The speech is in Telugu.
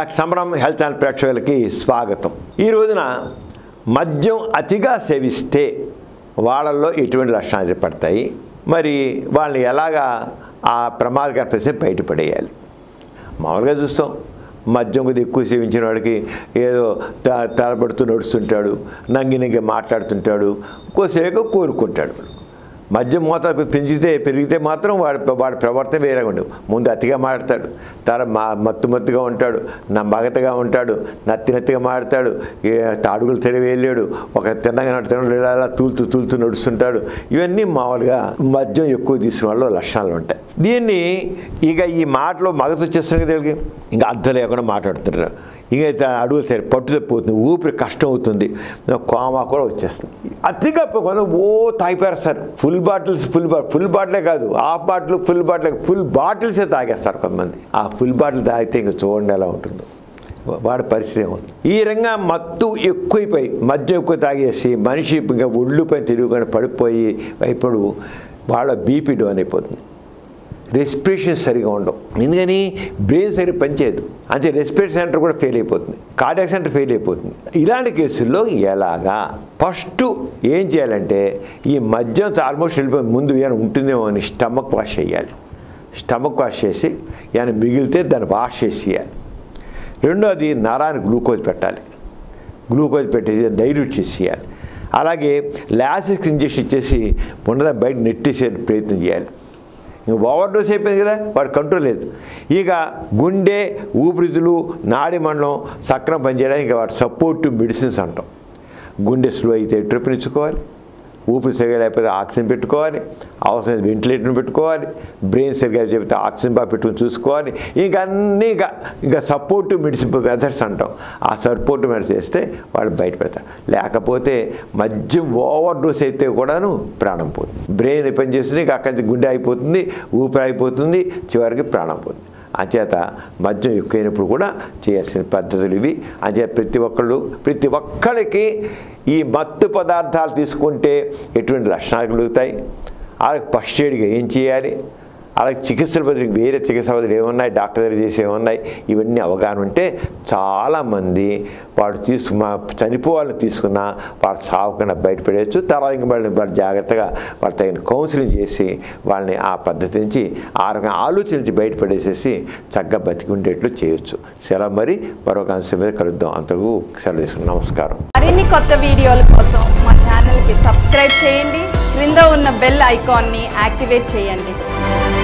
డాక్టర్ సమరం హెల్త్ ఛానల్ ప్రేక్షకులకి స్వాగతం. ఈ రోజున మద్యం అతిగా సేవిస్తే వాళ్ళల్లో ఎటువంటి లక్షణాలు ఏర్పడతాయి, మరి వాళ్ళని ఎలాగా ఆ ప్రమాదకర పరిస్థితి బయటపడేయాలి. మామూలుగా చూస్తాం, మద్యం కొద్దిగా ఎక్కువ సేవించిన వాడికి ఏదో తలబడుతూ నడుస్తుంటాడు, నంగి మాట్లాడుతుంటాడు, కొద్దిసేపు కోరుకుంటాడు. మద్యం మోతాదు పెరిగితే మాత్రం వాడి ప్రవర్తన వేరేగా ఉండదు. ముందు అతిగా మాట్లాడతాడు, మత్తుగా ఉంటాడు, నమ్మగతగా ఉంటాడు, నత్తిగా మాట్లాడతాడు, అడుగులు తెలివేయలేడు, ఒక తిన్నగా ఇలా తూలుతూ నడుస్తుంటాడు. ఇవన్నీ మామూలుగా మద్యం ఎక్కువ తీసుకున్న వాళ్ళు లక్షణాలు ఉంటాయి. దీన్ని ఇక ఈ మాటలో మగత వచ్చేస్తుంది కదా, ఇంకా అర్థం లేకుండా మాట్లాడుతుంటారు. ఇంకా అడుగులు సరే పట్టు తప్పిపోతుంది, ఊపిరి కష్టం అవుతుంది, కోమా కూడా వచ్చేస్తుంది. అతిగా తాగిపోయారు. ఫుల్ బాటిలే కాదు, హాఫ్ బాటిల్ ఫుల్ బాటిల్సే తాగేస్తారు కొంతమంది. ఆ ఫుల్ బాటిల్ తాగితే ఇంకా చూడండి ఎలా ఉంటుందో వాడి పరిస్థితి ఏమవుతుంది. ఈ రంగా మత్తు ఎక్కువైపోయి మద్యం ఎక్కువ తాగేసి మనిషి ఇంకా ఒళ్ళు పైన తిరుగుకొని పడిపోయి ఇప్పుడు వాళ్ళ బీపీ డౌన్ అయిపోతుంది. రెస్పిరేషన్ సరిగా ఉండవు, ఎందుకని బ్రెయిన్ సరిగ్గా పనిచేయదు, అంటే రెస్పిరేషన్ సెంటర్ కూడా ఫెయిల్ అయిపోతుంది, కార్డియాక్ సెంటర్ ఫెయిల్ అయిపోతుంది. ఇలాంటి కేసుల్లో ఎలాగా ఫస్ట్ ఏం చేయాలంటే ఈ మద్యం ఆల్మోస్ట్ వెళ్ళిపోయి ముందు ఏమైనా ఉంటుందేమో అని స్టమక్ వాష్ చేయాలి. స్టమక్ వాష్ చేసి ఏమైనా మిగిలితే దాన్ని వాష్ చేసేయాలి. రెండోది నరానికి గ్లూకోజ్ పెట్టాలి, గ్లూకోజ్ పెట్టేసి డైల్యూట్ చేసేయాలి. అలాగే లాసిక్ ఇంజెక్షన్ ఇచ్చేసి ఉన్నదా బయట నెట్టేసే ప్రయత్నం చేయాలి. ఓవర్ డోస్ అయిపోయింది కదా, వాడు కంట్రోల్ లేదు. ఇక గుండె, ఊపిరితిత్తులు, నాడి మండలం సక్రమం పనిచేయడానికి ఇంకా వాటి సపోర్టివ్ మెడిసిన్స్ అంటాం. గుండె స్లో అయితే ట్రిప్ ఇచ్చుకోవాలి, ఊపిరి సరిగా లేకపోతే ఆక్సిజన్ పెట్టుకోవాలి, అవసరం వెంటిలేటర్ని పెట్టుకోవాలి, బ్రెయిన్ సరిగా చెప్తే ఆక్సిజన్ బాగా పెట్టుకుని చూసుకోవాలి. ఇంకా సపోర్టివ్ మెడిసిన్ మెథడ్స్ అంటాం. ఆ సపోర్టివ్ మెథడ్స్ చేస్తే వాళ్ళు బయట పెడతారు. లేకపోతే మద్యం ఓవర్ డోస్ అయితే కూడాను ప్రాణం పోతుంది. బ్రెయిన్ పనిచేస్తుంది, అక్కడి గుండె అయిపోతుంది, ఊపిరి అయిపోతుంది, చివరికి ప్రాణం పోతుంది. అంచేత మద్యం ఎక్కువైనప్పుడు కూడా చేయాల్సిన పద్ధతులు ఇవి. అంచేత ప్రతి ఒక్కరికి ఈ మత్తు పదార్థాలు తీసుకుంటే ఎటువంటి లక్షణాలు కలుగుతాయి, అలాగే ఫస్ట్ ఎయిడ్గా ఏం చేయాలి, అలాగే చికిత్సల బదులు వేరే చికిత్స బదులు ఏమున్నాయి, డాక్టర్ దగ్గర చేసి ఏమున్నాయి, ఇవన్నీ అవగాహన ఉంటే చాలామంది వాడు చనిపోవాలని తీసుకున్నా వాడు సావకుండా బయటపడేయచ్చు. తర్వాత ఇంక వాళ్ళు జాగ్రత్తగా వాళ్ళు తగిన కౌన్సిలింగ్ చేసి వాళ్ళని ఆ పద్ధతి నుంచి ఆలోచించి బయటపడేసేసి చక్కగా బతికి ఉండేట్లు చేయొచ్చు. సెలవు, మరి మరొక అంశం మీద కలుద్దాం. అంతకు సెలవు తీసుకున్నాం. నమస్కారం. మరిన్ని కొత్త వీడియోల కోసం మా ఛానల్కి సబ్స్క్రైబ్ చేయండి, క్రింద ఉన్న బెల్ ఐకాన్ని యాక్టివేట్ చేయండి.